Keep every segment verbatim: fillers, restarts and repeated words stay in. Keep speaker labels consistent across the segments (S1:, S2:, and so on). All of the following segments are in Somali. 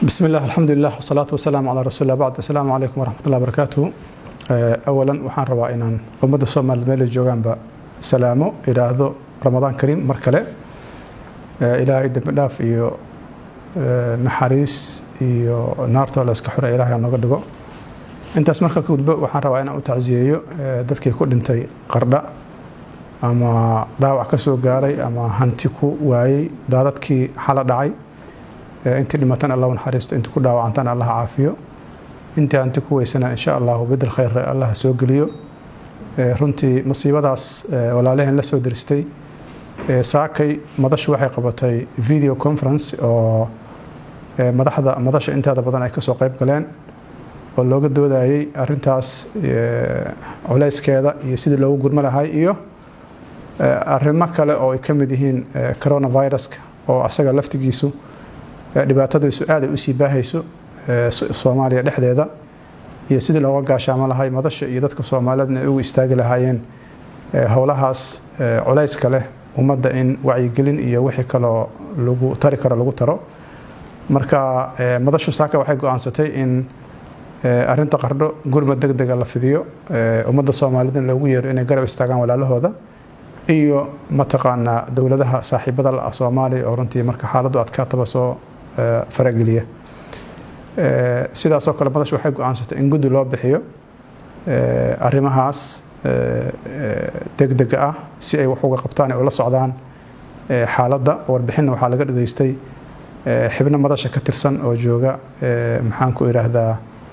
S1: بسم الله الحمد لله والصلاة والسلام على رسول الله بعد. السلام عليكم ورحمة الله وبركاته. أولا وحان ربا إنان أمد الصومال ميل جوغان با سلامو إلى هذا رمضان كريم مركلة إلى إدب داف إيو نحاريس إيو نارتو لاسكحورة إلهي نغدقو انت اسمركا كودبا وحان ربا إنان أتعزييو دادكي كود انتي قردا أما داوع كسو غاري أما هانتيكو واي دادكي حالة داعي انت لمتان الله ونحرست انت كل دعوة عنتان الله عافيه انت انت كويسنا ان شاء الله وبدل خير الله سوق ليو runtii masiibadaas walaalaheen la soo diristay saakay madash waxay qabatay video conference oo madaxda madasha intaada badan ay ka soo qayb galeen oo looga doodayay arintaas culayskeeda iyo sidii loogu gurma lahay iyo arrimo kale oo ay kamid yihiin coronavirus oo asaga laftigiisu dhibaatadiisu aad ay u sii baahayso Soomaaliya dhexdeeda iyo sidii looga gaashaamo lahay madasha iyo dadka Soomaaliyeedna ay ugu istaagi lahaayeen howlahaas culayska leh ummadda in wacyi gelin iyo wixii kale lagu tari karo lagu taro marka madashu saaka waxay go'aansatay in arinta qardho gurmad degdeg ah la fidiyo ummadda Soomaaliyeedna loogu yeero inay garab istaagaan walaalahooda iyo mataqaana dawladaha saaxiibada la Soomaaliya oo runtii marka xaaladdu adkaataba soo farageliya sidaas oo kale madashu waxay go'aansatay in guddi loo bixiyo arrimahaas degdeg ah si ay wax uga qabtaan oo la socdaan xaaladda warbixin waxa laga dhageystay xibno madasha ka tirsan oo jooga maxaan ku iraahdaa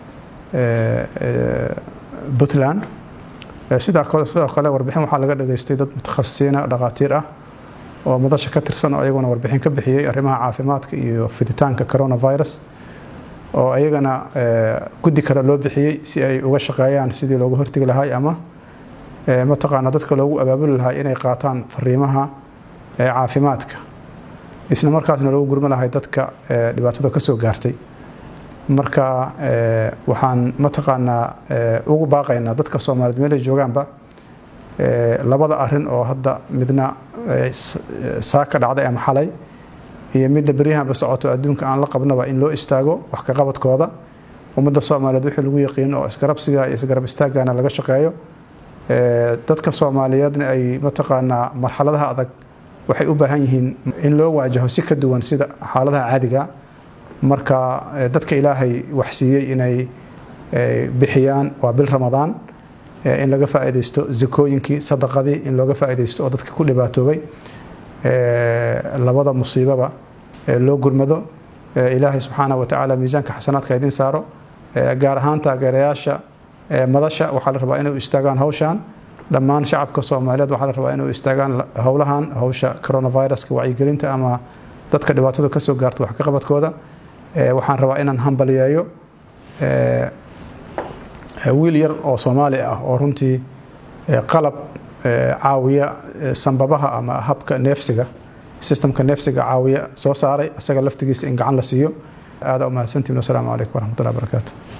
S1: Puntland sidaa kale warbixin waxa laga dhageystay dad mutakhasisiin dhaqaatiir ah oo madasha ka tirsan oo ayaguna warbixin ka bixiyay arrimaha caafimaadka iyo fiditaanka coronavirus oo ayagana guddi kale loo bixiyay si ay uga shaqeeyaan sidii looga hortagi lahaa ama ma taqaana dadka loogu abaabuli lahaa inay qaataan fariimaha caafimaadka isla markaasna loogu gurma lahaa dadka dhibaatada ka soo gaartay marka waxaan ma taqaana ugu baaqaynaa dadka Soomaaliyeed meel ay joogaanba labada arin oo hadda midna saaka dhacday ama xalay iyo midda bariyahan ba socoto adduunka aan la qabnaba in loo istaago wax ka qabadkooda ummadda Soomaaliyeed wixii lagu yaqaan oo isgarabsiga iyo isgarab istaagana laga shaqeeyo dadka Soomaaliyeedna ay mataqaana marxaladaha adag waxay u baahan yihiin in loo waajaho si ka duwan sida xaaladaha caadiga marka dadka Ilaahay wax siiyay inay bixiyaan waa bil Ramadaan in laga faa'iideysto zakooyinkii sadaqadii in looga faa'iideysto oo dadka ku dhibaatoobay labada musiibaba loo gurmado Ilaahay subhanahu wa ta'ala miisaanka xasanaadka idin saaro gaar ahaan taageerayaasha madasha waxa la rabaa inay u istaagaan hawshan dhammaan shacabka Soomaaliyeed waxa la rabaa inay u istaagaan hawlahan hawsha coronavirus ka wacyi gelinta ama dadka dhibaatada ka soo gaarto wax ka qabadkooda waxaan rabaa inaan hambaliyeeyo wiil yar oo Soomaali ah oo runtii qalab caawiya sanbabaha ama habka neefsiga systemka neefsiga caawiya soo saaray asaga laftigiisa in gacan la siiyo aad u mahadsantiin. Assalaamu alaykum wa rahmatullahi wa barakatuh.